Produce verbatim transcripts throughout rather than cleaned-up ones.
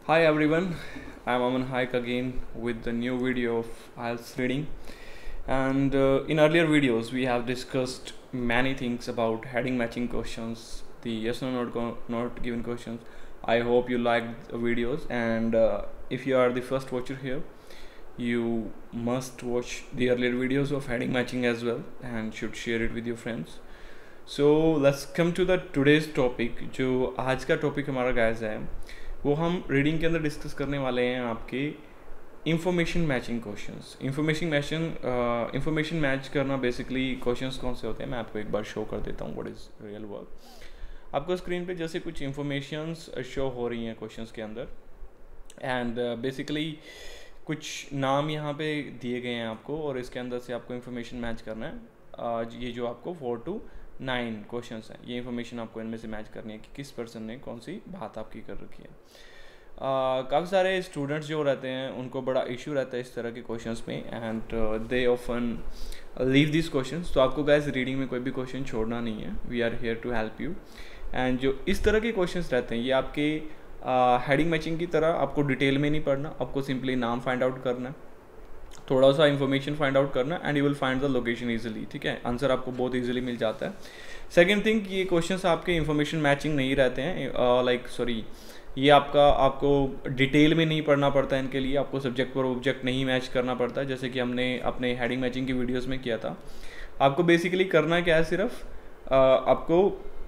Hi everyone, I am Aman Haik again with the new video of I E L T S reading. And uh, in earlier videos, we have discussed many things about heading matching questions, the yes or not, go- not given questions. I hope you liked the videos, and uh, if you are the first watcher here, you must watch the earlier videos of heading matching as well and should share it with your friends. So let's come to the today's topic. जो आज का topic हमारा guys है वो हम reading के अंदर discuss करने वाले हैं आपके information matching questions. Information matching information match करना बेसिकली क्वेश्चंस कौन से होते हैं मैं आपको एक बार शो कर देता हूँ व्हाट इज़ रियल वर्क. आपको स्क्रीन पे जैसे कुछ इंफॉर्मेशंस शो हो रही हैं क्वेश्चंस के अंदर एंड बेसिकली कुछ नाम यहाँ पे दिए गए हैं आपको और इसके अंदर से आपको इंफॉर्मेशन मैच करना है. आज ये जो आपको फोर टू नाइन क्वेश्चंस हैं ये इन्फॉर्मेशन आपको इनमें से मैच करनी है कि किस पर्सन ने कौन सी बात आपकी कर रखी है. काफ़ी सारे स्टूडेंट्स जो रहते हैं उनको बड़ा इशू रहता है इस तरह के क्वेश्चंस में and they often leave this questions. तो आपको गाइस रीडिंग में कोई भी क्वेश्चन छोड़ना नहीं है. We are here to help you. And जो इस तरह के क्वेश्चंस रहते हैं ये आपके हेडिंग uh, मैचिंग की तरह आपको डिटेल में नहीं पढ़ना. आपको सिंपली नाम फाइंड आउट करना है, थोड़ा सा इन्फॉर्मेशन फाइंड आउट करना and you will find the location easily. ठीक है, आंसर आपको बहुत इजीली मिल जाता है. सेकंड थिंग, ये क्वेश्चंस आपके इन्फॉर्मेशन मैचिंग नहीं रहते हैं. लाइक सॉरी ये आपका आपको डिटेल में नहीं पढ़ना पड़ता है. इनके लिए आपको सब्जेक्ट पर ऑब्जेक्ट नहीं मैच करना पड़ता है जैसे कि हमने अपने हेडिंग मैचिंग की वीडियोज़ में किया था. आपको बेसिकली करना क्या है, सिर्फ uh, आपको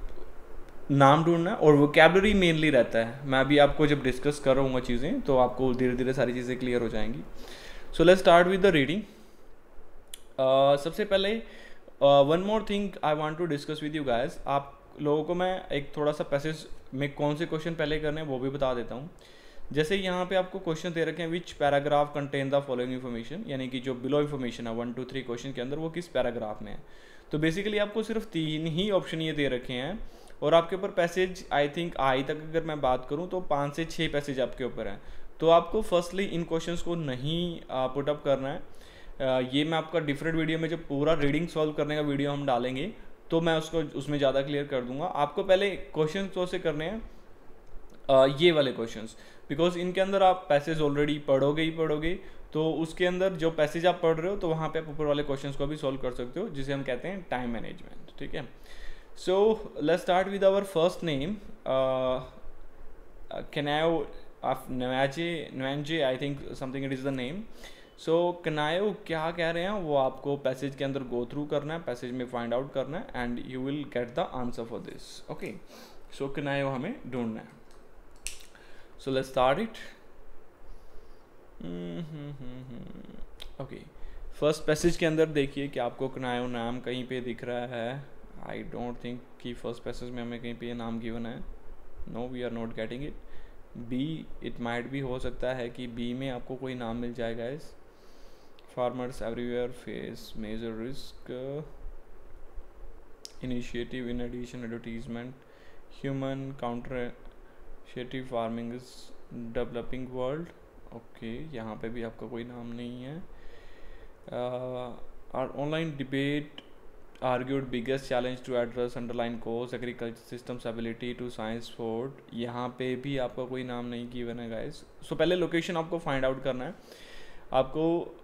नाम ढूंढना और वोकैबुलरी मेनली रहता है. मैं अभी आपको जब डिस्कस कर रहूँगा चीज़ें तो आपको धीरे धीरे सारी चीज़ें क्लियर हो जाएंगी. So let's start with the reading. सबसे पहले one more thing I want to discuss with you guys. आप लोगों को मैं एक थोड़ा सा पैसेज में कौन से क्वेश्चन पहले करने हैं वो भी बता देता हूँ. जैसे यहाँ पे आपको क्वेश्चन दे रखे हैं which paragraph contain the following information, यानी कि जो बिलो इन्फॉर्मेशन है वन टू थ्री क्वेश्चन के अंदर वो किस पैराग्राफ में है. तो बेसिकली आपको सिर्फ तीन ही ऑप्शन ये दे रखे हैं और आपके ऊपर पैसेज आई थिंक आई तक अगर मैं बात करूँ तो पाँच से छः पैसेज आपके ऊपर हैं. तो आपको फर्स्टली इन क्वेश्चंस को नहीं पुट अप करना है. uh, ये मैं आपका डिफरेंट वीडियो में जब पूरा रीडिंग सॉल्व करने का वीडियो हम डालेंगे तो मैं उसको उसमें ज़्यादा क्लियर कर दूंगा. आपको पहले क्वेश्चन तो से करने हैं uh, ये वाले क्वेश्चंस, बिकॉज इनके अंदर आप पैसेज ऑलरेडी पढ़ोगे ही पढ़ोगे. तो उसके अंदर जो पैसेज आप पढ़ रहे हो तो वहाँ पे आप ऊपर वाले क्वेश्चंस को भी सॉल्व कर सकते हो जिसे हम कहते हैं टाइम मैनेजमेंट. ठीक है, so let's start with our first name. Kanayo of Nwaje Nwaje I think something it is the name. So Kanayo क्या कह रहे हैं वो आपको पैसेज के अंदर गो थ्रू करना है, पैसेज में फाइंड आउट करना है and you will get the answer for this. Okay, so Kanayo हमें ढूंढना है. So let's start it. Okay, first passage के अंदर देखिए कि आपको Kanayo नाम कहीं पे दिख रहा है. आई डोंट थिंक कि फर्स्ट पैसेज में हमें कहीं पे ये नाम गिवन है. No, we are not getting it. Be it might भी हो सकता है कि बी में आपको कोई नाम मिल जाएगा. इस farmers everywhere face major risk initiative in addition advertisement human counter farming is developing world. Okay, यहाँ पे भी आपका कोई नाम नहीं है. Our online debate argued biggest challenge to address underlying cause agriculture system's ability to science forward. यहाँ पे भी आपका कोई नाम नहीं गिवन है गाइस. सो पहले लोकेशन आपको फाइंड आउट करना है. आपको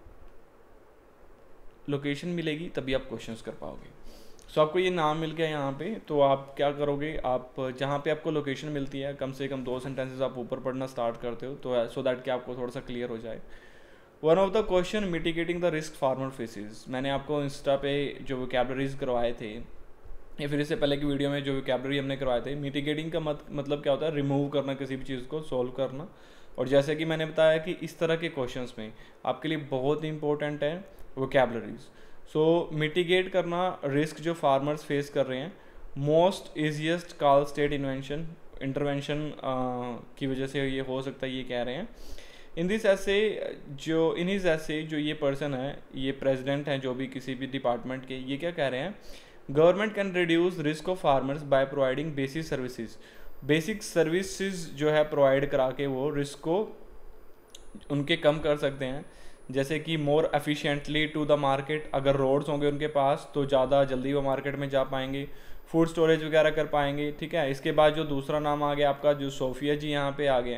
लोकेशन मिलेगी तभी आप क्वेश्चंस कर पाओगे. सो so, आपको ये नाम मिल गया यहाँ पे, तो आप क्या करोगे, आप जहाँ पे आपको लोकेशन मिलती है कम से कम दो सेंटेंसेस आप ऊपर पढ़ना स्टार्ट करते हो तो सो दैट कि आपको थोड़ा सा क्लियर हो जाए. One of the question mitigating the risk farmer faces. मैंने आपको इंस्टा पे जो वोकैबुलरीज करवाए थे या फिर इससे पहले की वीडियो में जो वोकैबुलरी हमने करवाए थे, मिटिगेटिंग का मत, मतलब क्या होता है, रिमूव करना किसी भी चीज़ को, सॉल्व करना. और जैसे कि मैंने बताया कि इस तरह के क्वेश्चंस में आपके लिए बहुत इंपॉर्टेंट है वोकैबुलरीज. सो मिटिगेट करना रिस्क जो फार्मर्स फेस कर रहे हैं, most easiest call state invention intervention की वजह से ये हो सकता है, ये कह रहे हैं. इन दिस ऐसे जो इन हिज ऐसे जो ये पर्सन है, ये प्रेसिडेंट हैं जो भी किसी भी डिपार्टमेंट के, ये क्या कह रहे हैं, government can reduce risk of farmers by providing basic services. Basic services जो है प्रोवाइड करा के वो रिस्क को उनके कम कर सकते हैं. जैसे कि more efficiently to the market, अगर रोड्स होंगे उनके पास तो ज़्यादा जल्दी वो मार्केट में जा पाएंगे, फूड स्टोरेज वगैरह कर पाएंगे. ठीक है, इसके बाद जो दूसरा नाम आ गया आपका, जो सोफिया जी यहाँ पे आ गए हैं,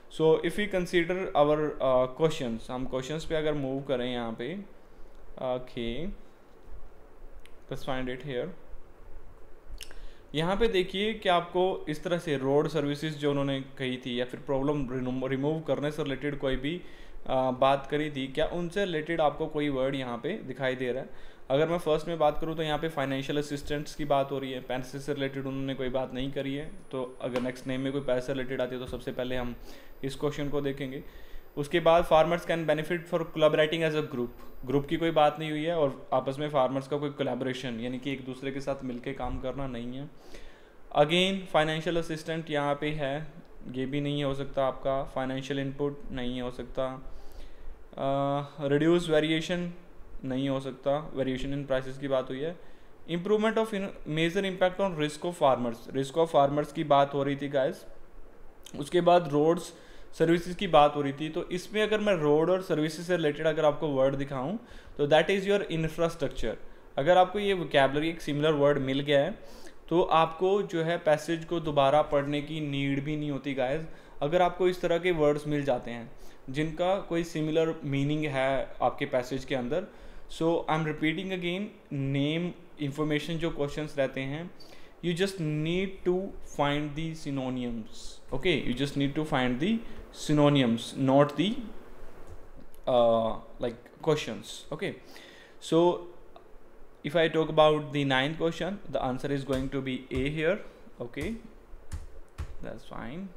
so if you consider our questions, हम क्वेश्चंस पे अगर मूव करें यहाँ पे, okay let's find it here. यहाँ पे देखिए कि आपको इस तरह से रोड सर्विसेज जो उन्होंने कही थी या फिर प्रॉब्लम रिमूव करने से रिलेटेड कोई भी आ, बात करी थी, क्या उनसे रिलेटेड आपको कोई वर्ड यहाँ पे दिखाई दे रहा है? अगर मैं फर्स्ट में बात करूँ तो यहाँ पे फाइनेंशियल असिस्टेंट्स की बात हो रही है, पैसे से रिलेटेड उन्होंने कोई बात नहीं करी है। तो अगर नेक्स्ट नेम में कोई पैसे रिलेटेड आती है तो सबसे पहले हम इस क्वेश्चन को देखेंगे। उसके बाद farmers can benefit for collaborating as a group, group की कोई बात नहीं हुई है और आपस में फार्मर्स का कोई कोलैबोरेशन यानी कि एक दूसरे के साथ मिलके काम करना नहीं है। अगेन फाइनेंशियल असिस्टेंट यहाँ पे है, ये भी नहीं हो सकता आपका। फाइनेंशियल इनपुट नहीं हो सकता। रिड्यूस uh, वेरिएशन नहीं हो सकता, वेरिएशन इन प्राइसेस की बात हुई है। Improvement of major impact on risk of farmers, risk of farmers की बात हो रही थी गाइस। उसके बाद रोड्स सर्विसेज की बात हो रही थी। तो इसमें अगर मैं रोड और सर्विसेज से रिलेटेड अगर आपको वर्ड दिखाऊं तो दैट इज़ योर इंफ्रास्ट्रक्चर। अगर आपको ये वोकैबुलरी एक सिमिलर वर्ड मिल गया है तो आपको जो है पैसेज को दोबारा पढ़ने की नीड भी नहीं होती गाइस। अगर आपको इस तरह के वर्ड्स मिल जाते हैं जिनका कोई सिमिलर मीनिंग है आपके पैसेज के अंदर, so I am repeating again, name information जो क्वेश्चंस रहते हैं, you just need to find the synonyms. Okay, you just need to find the synonyms, not the uh, like questions. Okay, so if I talk about the ninth question, the answer is going to be A here. Okay, that's fine.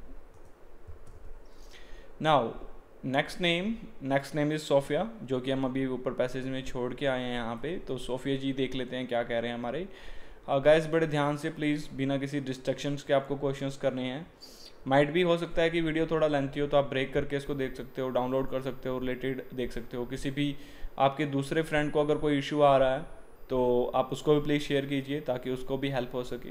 Now next name, next name is Sophia, जो कि हम अभी ऊपर passage में छोड़ के आए हैं यहाँ पे। तो सोफिया जी देख लेते हैं क्या कह रहे हैं हमारे गाइस। uh, बड़े ध्यान से प्लीज़, बिना किसी डिस्ट्रैक्शंस के आपको क्वेश्चंस करने हैं। माइट भी हो सकता है कि वीडियो थोड़ा लेंथी हो तो आप ब्रेक करके इसको देख सकते हो, डाउनलोड कर सकते हो, रिलेटेड देख सकते हो। किसी भी आपके दूसरे फ्रेंड को अगर कोई इशू आ रहा है तो आप उसको भी प्लीज़ शेयर कीजिए ताकि उसको भी हेल्प हो सके।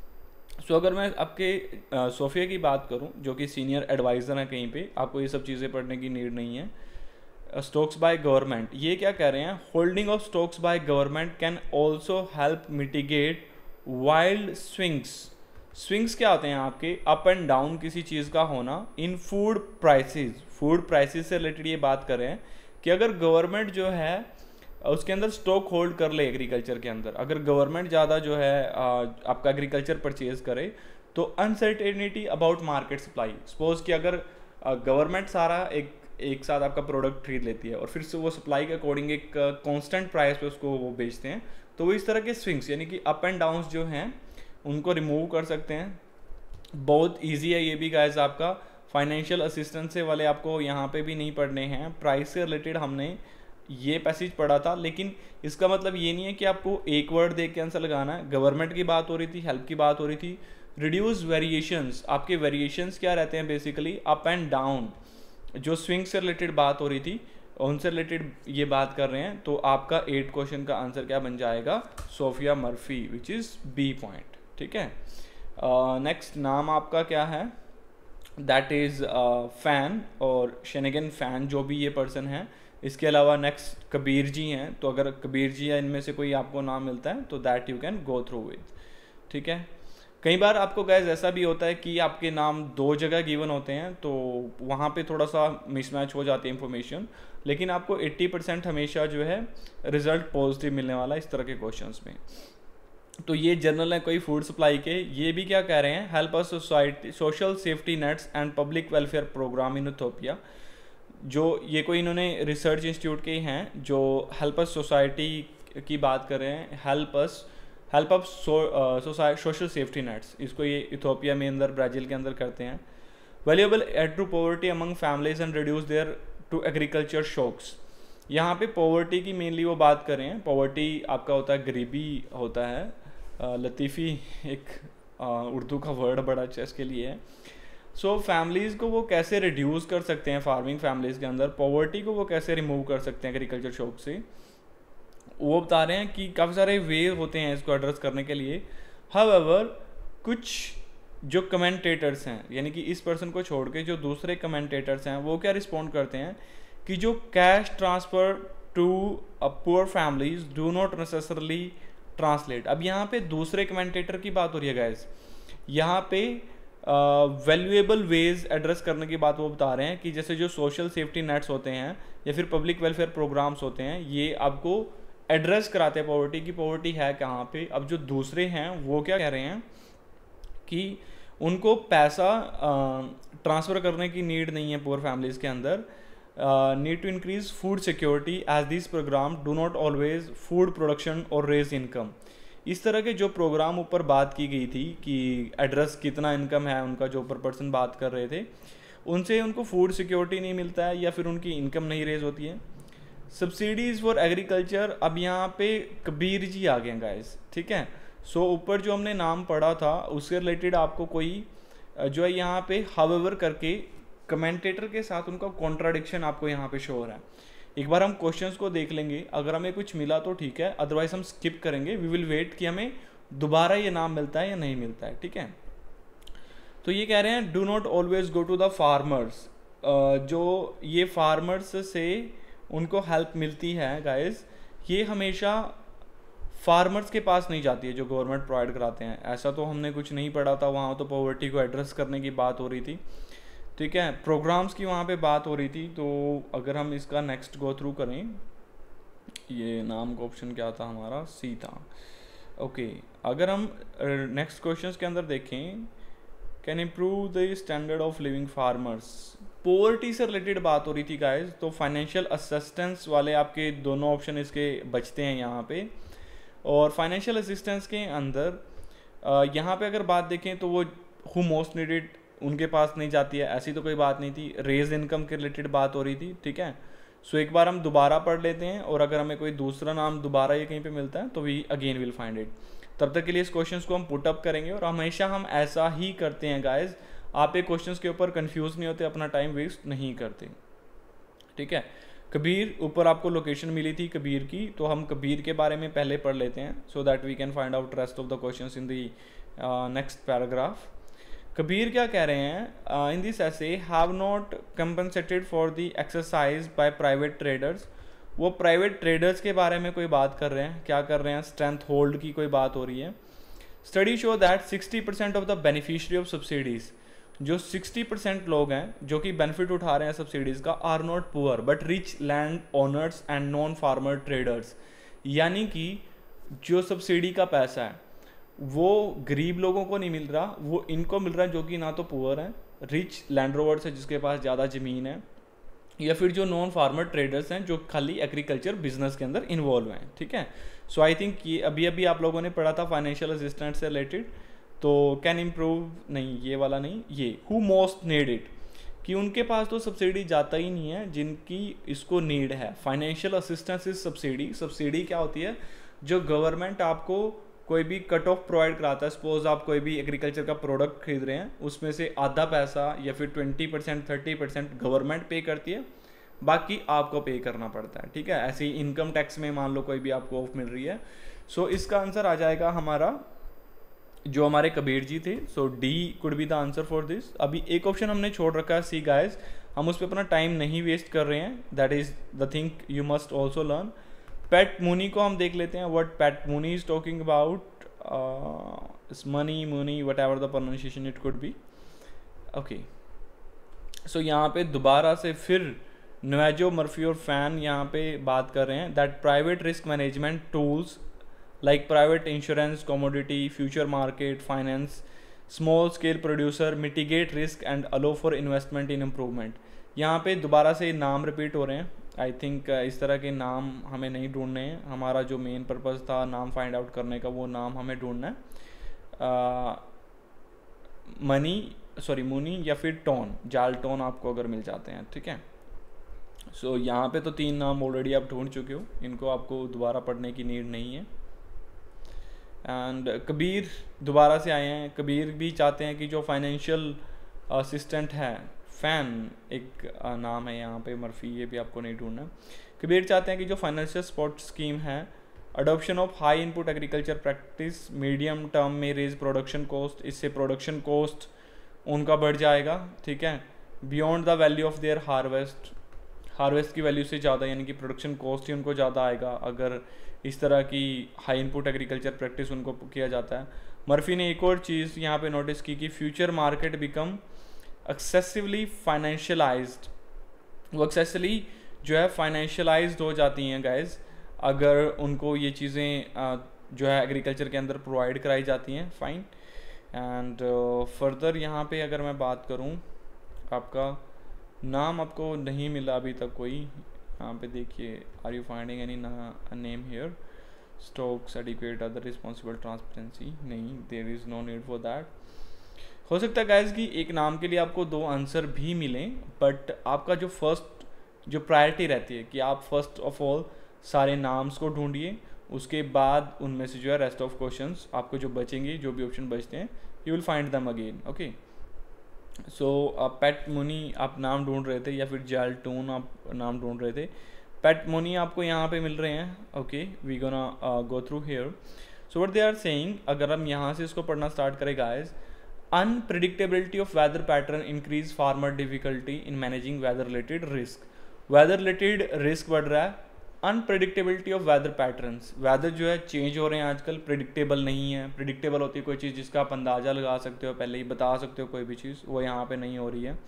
सो so, अगर मैं आपके uh, सोफिया की बात करूं जो कि सीनियर एडवाइज़र हैं कहीं पे, आपको ये सब चीज़ें पढ़ने की नीड नहीं है। स्टॉक्स बाय गवर्नमेंट, ये क्या कह रहे हैं? Holding of stocks by government can also help mitigate wild swings. Swings क्या होते हैं? आपके अप एंड डाउन किसी चीज़ का होना in food prices. Food prices से रिलेटेड ये बात कर रहे हैं कि अगर गवर्नमेंट जो है उसके अंदर स्टॉक होल्ड कर ले एग्रीकल्चर के अंदर, अगर गवर्नमेंट ज़्यादा जो है आपका एग्रीकल्चर परचेज करे तो uncertainty about market supply. Suppose कि अगर गवर्नमेंट सारा एक एक साथ आपका प्रोडक्ट खरीद लेती है और फिर से वो सप्लाई के अकॉर्डिंग एक कांस्टेंट प्राइस पे उसको वो बेचते हैं, तो वो इस तरह के स्विंग्स यानी कि अप एंड डाउन्स जो हैं उनको रिमूव कर सकते हैं। बहुत इजी है ये भी गाइस आपका। फाइनेंशियल असिस्टेंस से वाले आपको यहाँ पे भी नहीं पढ़ने हैं। प्राइस से रिलेटेड हमने ये पैसेज पढ़ा था, लेकिन इसका मतलब ये नहीं है कि आपको एक वर्ड देख के आंसर लगाना है। गवर्नमेंट की बात हो रही थी, हेल्प की बात हो रही थी। रिड्यूस वेरिएशंस, आपके वेरिएशंस क्या रहते हैं? बेसिकली अप एंड डाउन, जो स्विंग से रिलेटेड बात हो रही थी उनसे रिलेटेड ये बात कर रहे हैं। तो आपका एट क्वेश्चन का आंसर क्या बन जाएगा? Sophia Murphy, which is B point. ठीक है, नेक्स्ट uh, नाम आपका क्या है? दैट इज़ फैन और शेनेगन फैन, जो भी ये पर्सन है। इसके अलावा नेक्स्ट कबीर जी हैं, तो अगर कबीर जी या इनमें से कोई आपको नाम मिलता है तो that you can go through with. ठीक है, कई बार आपको गैस ऐसा भी होता है कि आपके नाम दो जगह गिवन होते हैं तो वहाँ पे थोड़ा सा मिसमैच हो जाती है इन्फॉर्मेशन, लेकिन आपको अस्सी परसेंट हमेशा जो है रिजल्ट पॉजिटिव मिलने वाला है इस तरह के क्वेश्चंस में। तो ये जनरल है कोई फूड सप्लाई के। ये भी क्या कह रहे हैं? Help us society social safety nets and public welfare program in Ethiopia. जो ये कोई इन्होंने रिसर्च इंस्टीट्यूट के हैं जो हेल्प अस सोसाइटी की बात कर रहे हैं। Help us help up social safety nets, इसको ये इथियोपिया में अंदर ब्राज़ील के अंदर करते हैं। Valuable aid to poverty among families and reduce their to agriculture shocks. यहाँ पे पॉवर्टी की मेनली वो बात कर रहे हैं। पॉवर्टी आपका होता है गरीबी होता है। uh, लतीफ़ी एक uh, उर्दू का वर्ड बड़ा अच्छा इसके लिए है। सो so, फैमिलीज़ को वो कैसे रिड्यूस कर सकते हैं, फार्मिंग फैमिलीज़ के अंदर पॉवर्टी को वो कैसे रिमूव कर सकते हैं एग्रीकल्चर शॉक से, वो बता रहे हैं कि काफ़ी सारे वे होते हैं इसको एड्रेस करने के लिए। हाउएवर कुछ जो कमेंटेटर्स हैं, यानी कि इस पर्सन को छोड़ के जो दूसरे कमेंटेटर्स हैं, वो क्या रिस्पॉन्ड करते हैं कि जो cash transfer to a poor families do not necessarily translate. अब यहाँ पे दूसरे कमेंटेटर की बात हो रही है गाइस। यहाँ पे वैल्यूएबल वेज एड्रेस करने की बात वो बता रहे हैं कि जैसे जो सोशल सेफ्टी नेट्स होते हैं या फिर पब्लिक वेलफेयर प्रोग्राम्स होते हैं, ये आपको एड्रेस कराते हैं पॉवर्टी की पॉवर्टी है कहाँ पे। अब जो दूसरे हैं वो क्या कह रहे हैं कि उनको पैसा ट्रांसफ़र करने की नीड नहीं है पुअर फैमिलीज़ के अंदर। Need to increase food security as this program do not always food production और रेज इनकम। इस तरह के जो प्रोग्राम ऊपर बात की गई थी कि एड्रेस कितना इनकम है उनका, जो ऊपर पर्सन बात कर रहे थे, उनसे उनको फूड सिक्योरिटी नहीं मिलता है या फिर उनकी इनकम नहीं रेज होती है। सब्सिडीज़ फॉर एग्रीकल्चर, अब यहाँ पे कबीर जी आ गए गाइस, ठीक है। सो so, ऊपर जो हमने नाम पढ़ा था उससे रिलेटेड आपको कोई जो है यहाँ पे हाउएवर करके कमेंटेटर के साथ उनका कॉन्ट्राडिक्शन आपको यहाँ पे शो हो रहा है। एक बार हम क्वेश्चंस को देख लेंगे, अगर हमें कुछ मिला तो ठीक है, अदरवाइज हम स्किप करेंगे। वी विल वेट कि हमें दोबारा ये नाम मिलता है या नहीं मिलता है, ठीक है। तो ये कह रहे हैं do not always go to the farmers. जो ये फार्मर्स से उनको हेल्प मिलती है गाइस, ये हमेशा फार्मर्स के पास नहीं जाती है जो गवर्नमेंट प्रोवाइड कराते हैं। ऐसा तो हमने कुछ नहीं पढ़ा था, वहाँ तो पॉवर्टी को एड्रेस करने की बात हो रही थी, ठीक है, प्रोग्राम्स की वहाँ पे बात हो रही थी। तो अगर हम इसका नेक्स्ट गो थ्रू करें, ये नाम का ऑप्शन क्या था हमारा, सी था, ओके। अगर हम नेक्स्ट क्वेश्चंस के अंदर देखें, can improve the standard of living farmers, poverty से रिलेटेड बात हो रही थी गाइस। तो फाइनेंशियल असिस्टेंस वाले आपके दोनों ऑप्शन इसके बचते हैं यहाँ पे। और फाइनेंशियल असिस्टेंस के अंदर यहाँ पे अगर बात देखें तो वो हु मोस्ट नीडेड उनके पास नहीं जाती है, ऐसी तो कोई बात नहीं थी। रेज इनकम के रिलेटेड बात हो रही थी, ठीक है। सो एक बार हम दोबारा पढ़ लेते हैं और अगर हमें कोई दूसरा नाम दोबारा ये कहीं पे मिलता है तो we again will find it. तब तक के लिए इस क्वेश्चंस को हम पुट अप करेंगे और हमेशा हम ऐसा ही करते हैं गाइज। आप एक क्वेश्चंस के ऊपर कंफ्यूज नहीं होते, अपना टाइम वेस्ट नहीं करते, ठीक है। कबीर, ऊपर आपको लोकेशन मिली थी कबीर की, तो हम कबीर के बारे में पहले पढ़ लेते हैं so that we can find out rest of the questions in the next paragraph. Kabir क्या कह रहे हैं, in this essay have not compensated for the exercise by private traders. वो प्राइवेट ट्रेडर्स के बारे में कोई बात कर रहे हैं, क्या कर रहे हैं, स्ट्रेंथ होल्ड की कोई बात हो रही है। Study show that sixty percent of the beneficiary of subsidies, जो सिक्सटी परसेंट लोग हैं जो कि बेनिफिट उठा रहे हैं सब्सिडीज़ का, are not poor but rich land owners and non farmer traders. यानी कि जो सब्सिडी का पैसा है वो गरीब लोगों को नहीं मिल रहा, वो इनको मिल रहा है जो कि ना तो पुअर हैं, रिच लैंडरोवर्स है जिसके पास ज़्यादा ज़मीन है, या फिर जो नॉन फार्मर ट्रेडर्स हैं जो खाली एग्रीकल्चर बिजनेस के अंदर इन्वॉल्व हैं, ठीक है। सो आई थिंक ये अभी अभी आप लोगों ने पढ़ा था फाइनेंशियल असिस्टेंट से रिलेटेड, तो कैन इम्प्रूव नहीं, ये वाला नहीं, ये हु मोस्ट नीड इट, कि उनके पास तो सब्सिडी जाता ही नहीं है जिनकी इसको नीड है। Financial assistance is subsidy. Subsidy क्या होती है, जो गवर्नमेंट आपको कोई भी कट ऑफ प्रोवाइड कराता है। सपोज आप कोई भी एग्रीकल्चर का प्रोडक्ट खरीद रहे हैं, उसमें से आधा पैसा या फिर twenty percent thirty percent government pay करती है, बाकी आपको पे करना पड़ता है, ठीक है। ऐसे ही इनकम टैक्स में मान लो कोई भी आपको ऑफ मिल रही है। सो so, इसका आंसर आ जाएगा हमारा जो हमारे कबीर जी थे। So D could be the answer for this. अभी एक ऑप्शन हमने छोड़ रखा है सी गाइज, हम उस पर अपना टाइम नहीं वेस्ट कर रहे हैं, that is the thing you must also learn. Pat Mooney को हम देख लेते हैं, what Pat Mooney is talking about, money Mooney whatever the pronunciation it could be, okay. So यहाँ पे दोबारा से फिर नवाजो मर्फी और फैन यहाँ पे बात कर रहे हैं that private risk management tools like private insurance, commodity, future market, finance, small scale producer mitigate risk and allow for investment in improvement। यहाँ पे दोबारा से नाम रिपीट हो रहे हैं। आई थिंक इस तरह के नाम हमें नहीं ढूंढने हैं, हमारा जो मेन पर्पज़ था नाम फाइंड आउट करने का वो नाम हमें ढूंढना है। मनी सॉरी मुनी या फिर टोन, जाल टोन आपको अगर मिल जाते हैं, ठीक है। सो so, यहाँ पे तो तीन नाम ऑलरेडी आप ढूंढ चुके हो, इनको आपको दोबारा पढ़ने की नीड नहीं है। एंड कबीर दोबारा से आए हैं। कबीर भी चाहते हैं कि जो फाइनेंशियल असिस्टेंट है, फैन एक नाम है यहाँ पे, मर्फी ये भी आपको नहीं ढूंढना। कबीर चाहते हैं कि जो फाइनेंशियल सपोर्ट स्कीम है, adoption of high input agriculture practice medium term में रेज प्रोडक्शन कॉस्ट, इससे प्रोडक्शन कॉस्ट उनका बढ़ जाएगा, ठीक है, beyond the value of their harvest, harvest की वैल्यू से ज़्यादा, यानी कि प्रोडक्शन कॉस्ट ही उनको ज़्यादा आएगा अगर इस तरह की हाई इनपुट एग्रीकल्चर प्रैक्टिस उनको किया जाता है। मर्फी ने एक और चीज़ यहाँ पे नोटिस की कि future market become excessively financialized, वो एक्सेसली जो है फाइनेंशियलाइज्ड हो जाती हैं गाइज अगर उनको ये चीज़ें जो है एग्रीकल्चर के अंदर प्रोवाइड कराई जाती हैं। फाइन। एंड फर्दर यहाँ पे अगर मैं बात करूँ, आपका नाम आपको नहीं मिला अभी तक कोई, यहाँ पे देखिए, are you finding any name here, stocks adequate other responsible transparency, नहीं, there is no need for that. हो सकता है गाइज कि एक नाम के लिए आपको दो आंसर भी मिलें, बट आपका जो फर्स्ट जो प्रायोरिटी रहती है कि आप फर्स्ट ऑफ ऑल सारे नाम्स को ढूंढिए, उसके बाद उनमें से जो है रेस्ट ऑफ क्वेश्चंस आपको जो बचेंगे, जो भी ऑप्शन बचते हैं, you will find them again. Okay, so Pat Mooney आप नाम ढूंढ रहे थे या फिर जाल्टून आप नाम ढूंढ रहे थे, पेट मुनी आपको यहाँ पे मिल रहे हैं। Okay, we gonna go through here. So what they are saying, अगर हम यहाँ से इसको पढ़ना स्टार्ट करें guys, unpredictability of weather pattern increase farmer difficulty in managing weather related risk. Weather related risk बढ़ रहा है, unpredictability of weather patterns, weather जो है चेंज हो रहे हैं आजकल, प्रिडिक्टेबल नहीं है। प्रिडिक्टेबल होती है कोई चीज़ जिसका आप अंदाज़ा लगा सकते हो, पहले ही बता सकते हो कोई भी चीज़, वो यहाँ पे नहीं हो रही है।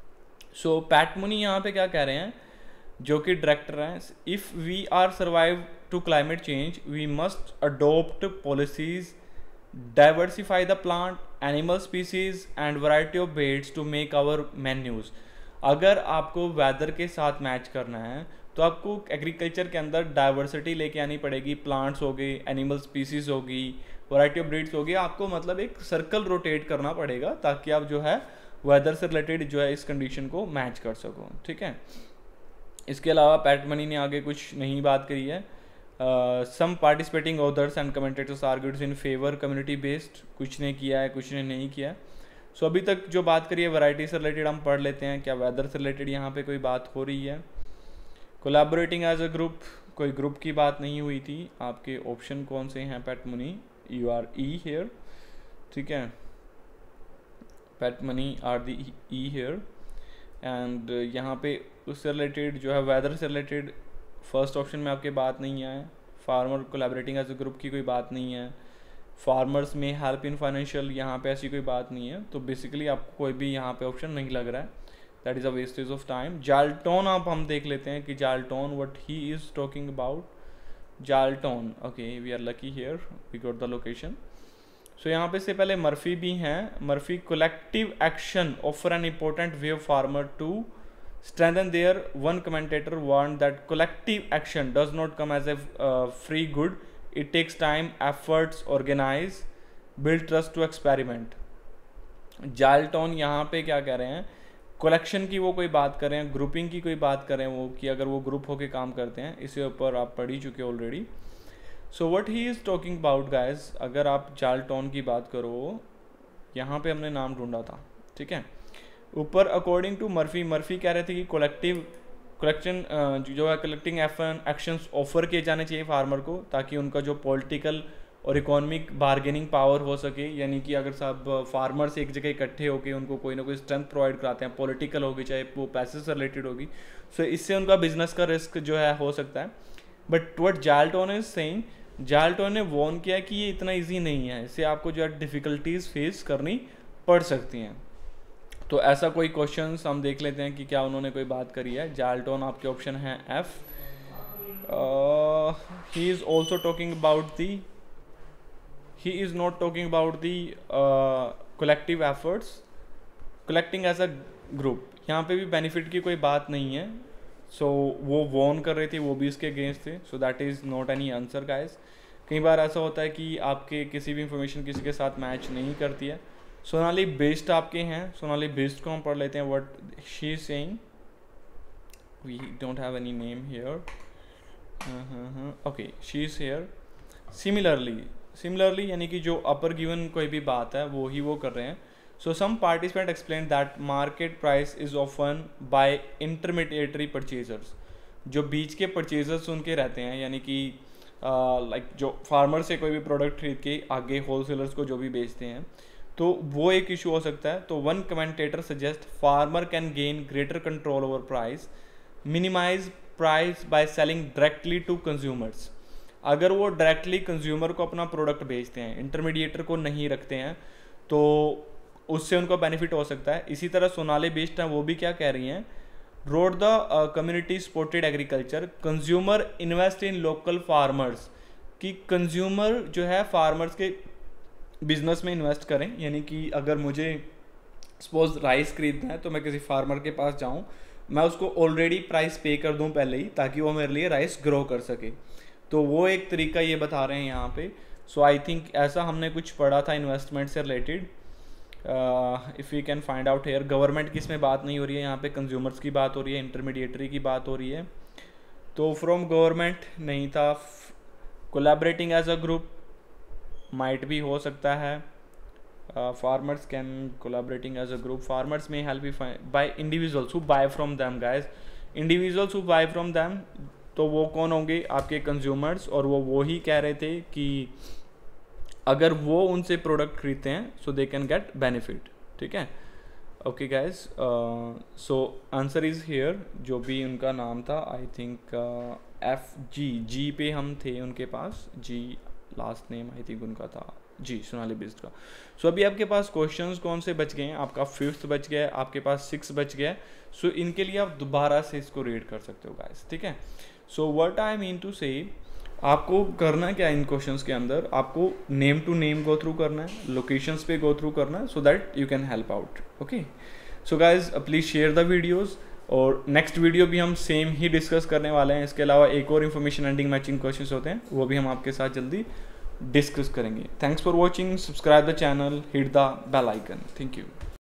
सो पैट मुनी यहाँ पे क्या कह रहे हैं, जो कि डायरेक्टर हैं, if we are survive to climate change we must adopt policies, diversify the plant animal species and variety of beds to make our menus. अगर आपको वेदर के साथ मैच करना है तो आपको एग्रीकल्चर के अंदर डाइवर्सिटी लेके आनी पड़ेगी, प्लांट्स हो गए, एनिमल स्पीसीज होगी, वैरायटी ऑफ ब्रीड्स होगी, आपको मतलब एक सर्कल रोटेट करना पड़ेगा ताकि आप जो है वेदर से रिलेटेड जो है इस कंडीशन को मैच कर सको। ठीक है, इसके अलावा पैट मनी ने आगे कुछ नहीं बात करी है। Some participating authors and commentators argued in favour community based, कुछ ने किया है कुछ ने नहीं किया। सो so, अभी तक जो बात करी है वैरायटी से रिलेटेड हम पढ़ लेते हैं, क्या वेदर से रिलेटेड यहाँ पे कोई बात हो रही है। कोलैबोरेटिंग एज अ ग्रुप, कोई ग्रुप की बात नहीं हुई थी। आपके ऑप्शन कौन से हैं Pat Mooney, you are E here. ठीक है, Pat Mooney are the E here. And यहाँ पे उससे रिलेटेड जो है वेदर से रिलेटेड फर्स्ट ऑप्शन में आपके बात नहीं है। Farmer collaborating as a group की कोई बात नहीं है। फार्मर्स में हेल्प इन फाइनेंशियल, यहाँ पे ऐसी कोई बात नहीं है। तो बेसिकली आपको कोई भी यहाँ पे ऑप्शन नहीं लग रहा है, that is a wastage of time. जाल्टोन आप हम देख लेते हैं कि जाल्टोन what he is talking about. जाल्टोन, okay, we are lucky here, we got the location. So यहाँ पे से पहले मर्फी भी हैं। Murphy, collective action offer an important way of farmer to strengthen their, one commentator warned that collective action does not come as a uh, free good, it takes time, efforts, organize, build trust to experiment। जाल्टोन यहाँ पे क्या कह रहे हैं, collection की वो कोई बात कर रहे हैं, ग्रुपिंग की कोई बात कर रहे हैं वो, कि अगर वो ग्रुप होके काम करते हैं, इसके ऊपर आप पढ़ ही चुके already. So what he is talking about guys, अगर आप जाल्टोन की बात करो, यहाँ पे हमने नाम ढूंढा था, ठीक है, ऊपर अकॉर्डिंग टू मर्फी, मर्फी कह रहे थे कि कलेक्टिव कलेक्शन जो है कलेक्टिंग एक्शंस ऑफर किए जाने चाहिए फार्मर को, ताकि उनका जो पॉलिटिकल और इकोनॉमिक बार्गेनिंग पावर हो सके। यानी कि अगर सब फार्मर्स एक जगह इकट्ठे होकर उनको कोई ना कोई स्ट्रेंथ प्रोवाइड कराते हैं, पॉलिटिकल होगी चाहे वो पैसे से रिलेटेड होगी, सो इससे उनका बिजनेस का रिस्क जो है हो सकता है। बट व्हाट जाल्टोन इज सेइंग, जाल्टोन ने वॉर्न किया कि ये इतना ईजी नहीं है, इससे आपको जो है डिफ़िकल्टीज फेस करनी पड़ सकती हैं। तो ऐसा कोई क्वेश्चन हम देख लेते हैं कि क्या उन्होंने कोई बात करी है। जाल्टोन आपके ऑप्शन है F. He is also talking about the, he is not talking about the collective efforts, collecting as a group, यहाँ पे भी बेनिफिट की कोई बात नहीं है। सो so, वो वॉर्न कर रहे थे, वो भी इसके अगेंस्ट थे। So that is not any answer guys. कई बार ऐसा होता है कि आपके किसी भी इंफॉर्मेशन किसी के साथ मैच नहीं करती है। सोनाली बेस्ट आपके हैं, सोनाली बेस्ट को हम पढ़ लेते हैं। What she is saying, we don't have any name here, okay, she is here. Similarly, similarly यानी कि जो अपर गिवन कोई भी बात है वो ही वो कर रहे हैं। So some participant explain that market price is often by intermediatory purchasers, जो बीच के परचेजर्स उनके रहते हैं, यानी कि लाइक uh, like जो फार्मर से कोई भी प्रोडक्ट खरीद के आगे होलसेलर्स को जो भी बेचते हैं, तो वो एक इशू हो सकता है। तो one commentator suggest farmer can gain greater control over price, minimize price by selling directly to consumers. अगर वो डायरेक्टली कंज्यूमर को अपना प्रोडक्ट बेचते हैं, इंटरमीडिएटर को नहीं रखते हैं, तो उससे उनको बेनिफिट हो सकता है। इसी तरह सोनाली बेस्ड है, वो भी क्या कह रही हैं, road the community supported agriculture, consumer invest in local farmers, कि कंज्यूमर जो है फार्मर्स के बिजनेस में इन्वेस्ट करें। यानी कि अगर मुझे सपोज राइस खरीदना है तो मैं किसी फार्मर के पास जाऊं, मैं उसको ऑलरेडी प्राइस पे कर दूं पहले ही, ताकि वो मेरे लिए राइस ग्रो कर सके। तो वो एक तरीका ये बता रहे हैं यहाँ पे। सो आई थिंक ऐसा हमने कुछ पढ़ा था इन्वेस्टमेंट से related. If you can find out here, government की इसमें बात नहीं हो रही है, यहाँ पे कंज्यूमर्स की बात हो रही है, इंटरमीडिएटरी की बात हो रही है। तो फ्रॉम गवर्नमेंट नहीं था। Collaborating as a group might भी हो सकता है। Farmers can collaborating as a group, farmers में help by individuals who buy from them guys, individuals who buy from them, तो वो कौन होंगे, आपके कंज्यूमर्स। और वो वो ही कह रहे थे कि अगर वो उनसे प्रोडक्ट खरीदते हैं so they can get benefit. ठीक है, okay guys, so answer is here. जो भी उनका नाम था, आई थिंक एफ जी जी पे हम थे उनके पास, G last name I think उनका था, जी सोनाली बेस्ड का। सो so, अभी आपके पास क्वेश्चंस कौन से बच गए हैं, आपका फिफ्थ बच गया है, आपके पास सिक्स बच गया है। सो so, इनके लिए आप दोबारा से इसको रीड कर सकते हो गाइस। ठीक है, so what I mean to say, आपको करना क्या है इन क्वेश्चंस के अंदर, आपको name to name go through करना है, लोकेशंस पे गो थ्रू करना है, so that you can help out. Okay, so guys please share the videos, और नेक्स्ट वीडियो भी हम सेम ही डिस्कस करने वाले हैं। इसके अलावा एक और इन्फॉर्मेशन एंडिंग मैचिंग क्वेश्चंस होते हैं, वो भी हम आपके साथ जल्दी डिस्कस करेंगे। Thanks for watching, subscribe the channel, hit the bell icon. Thank you.